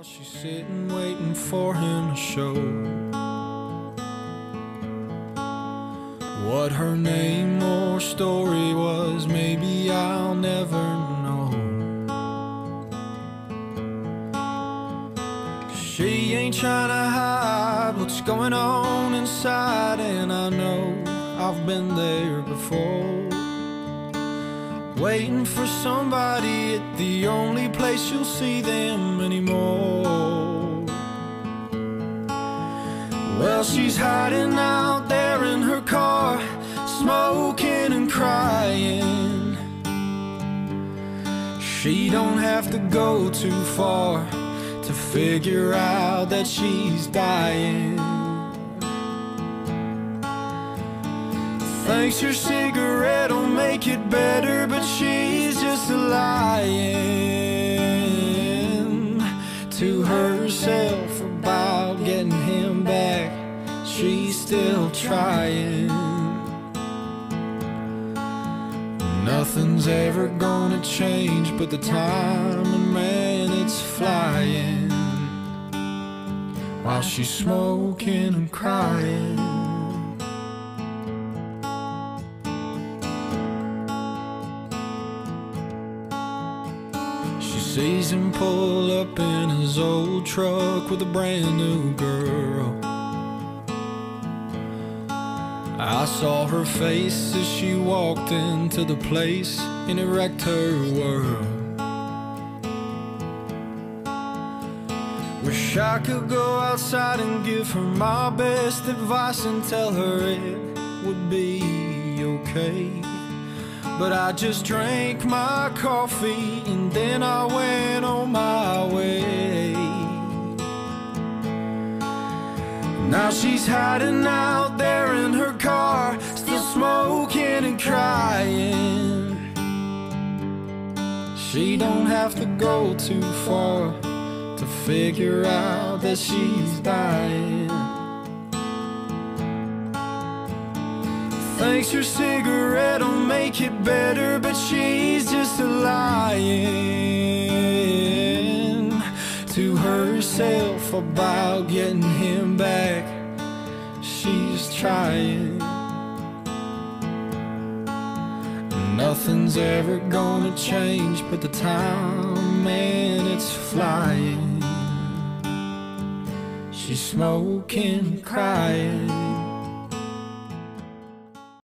while she's sitting waiting for him to show what her name or story was. Maybe I'll never know. She ain't trying to hide what's going on inside, and I know I've been there before, waiting for somebody at the only place you'll see them anymore. Well, she's hiding out there in her car, smoking and crying. She don't have to go too far to figure out that she's dying. Thinks her cigarette will make it better, but she's just lying to herself about getting him back. She's still trying. Nothing's ever gonna change but the time, and man, it's flying while she's smoking and crying. Sees him pull up in his old truck with a brand new girl. I saw her face as she walked into the place, and it wrecked her world. Wish I could go outside and give her my best advice and tell her it would be okay, but I just drank my coffee and then I went on my way. Now she's hiding out there in her car, still smoking and crying. She don't have to go too far to figure out that she's dying. Thinks her cigarette will make it better, but she's just lying to herself about getting him back. She's trying. Nothing's ever gonna change but the time, man, it's flying. She's smoking, crying.